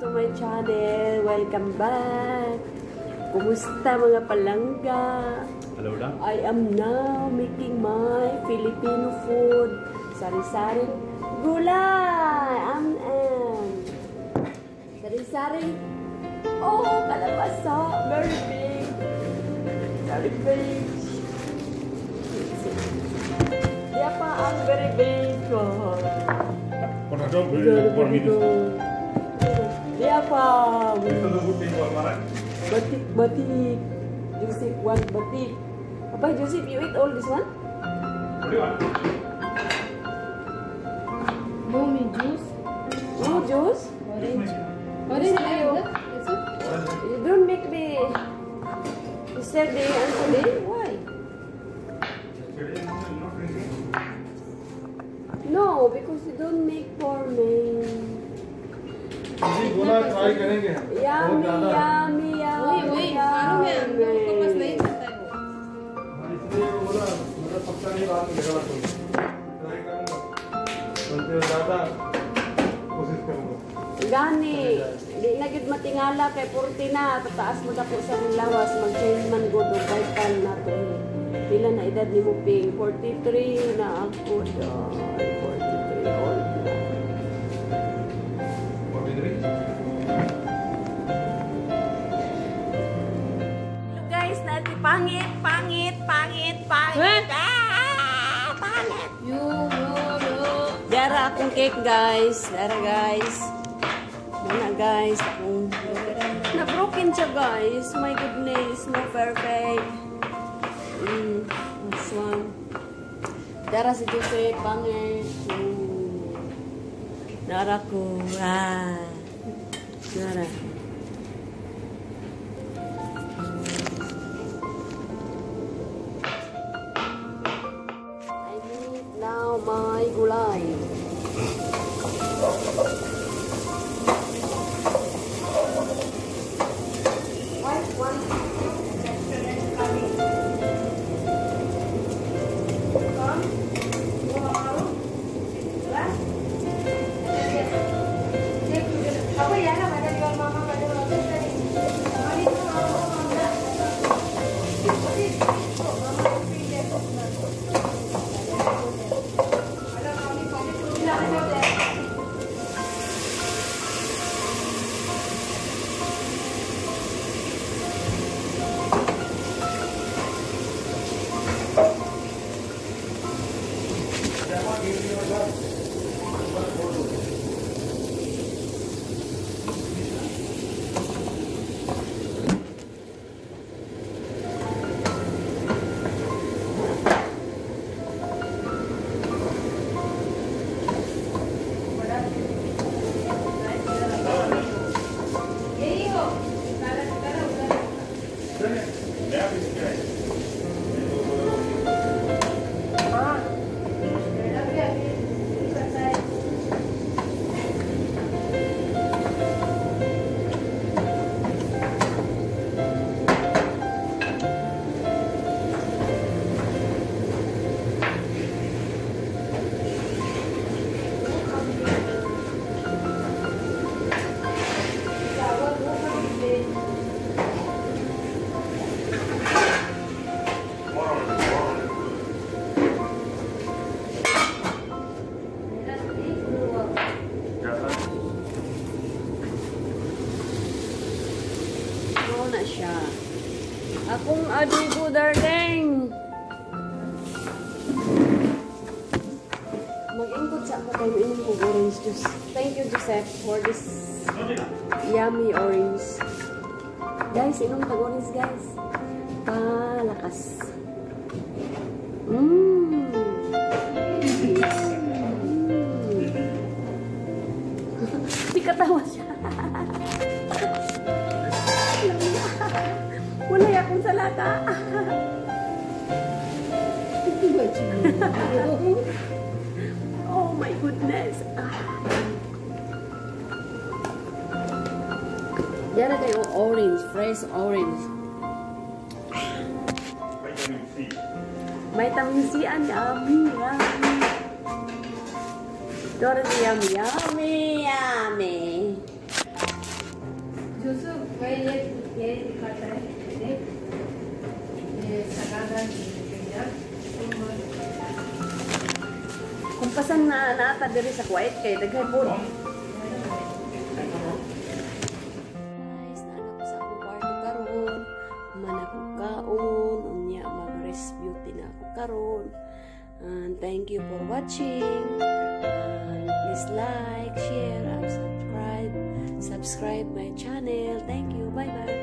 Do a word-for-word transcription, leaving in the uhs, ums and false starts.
to my channel. Welcome back. Kumusta mga palangga? Hello lang. I am now making my Filipino food. Sari-saring gulay. Am am. Sari-saring. Oh, kalabasa. Very big. Very big. Dia pa ang very big. Por razón, por mí. Dia pa. Esto no gusta igual, Mara. Batik, batik. Joseph, one batik. Apa, Joseph, you eat all this one? Mommy juice. No juice? Orange. Orange you? You don't make me. Yesterday and today? Why? No, because you don't make for me. गोला try करेंगे हम Yummy, yummy, वही वही yummy, मालूम है हम लोगों को बस नहीं yummy. खाता है वो इसलिए बोला मतलब पक्का नहीं बात करेगा कोई ट्राई करूंगा बोलते हो ज्यादा कोशिश करूंगा Gani, di na gid matingala kay forty na, tataas mo dako sa lawas, mag-change man good og vital na to. Pila na edad ni mo ping? forty-three na ako dyan. forty-three old na. Hello guys, nati pangit, pangit, pangit, pangit. Ah, pangit. you you you Dara akong cake guys. Dara guys. Mana guys, akong na-broken siya guys. My goodness, no perfect. Mm, this one. Dara si Jose, pangit. Mm. Dara ko. Ah. Dara. I need now my gulay. Na siya. Akong adobo, darling. Mag-ingkot sa ako tayo inom ko orange juice. Thank you, Joseph, for this yummy orange. Guys, inom tag orange, guys. Palakas. Mmm. Di katawa siya. Wala akong salata. Oh my goodness. Diyan tayo orange, fresh orange. Vitamin C. Vitamin C and yummy, yummy. Dorothy, yummy, yummy, yummy. Kung pasan na naata diri sa quiet kay daghay po. Guys, naana ko sa akong kwarto karon. Man ako kaon, unya mag-rest beauty na ako karon. And thank you for watching. And please like, share, and subscribe. Subscribe my channel. Thank you. Bye bye.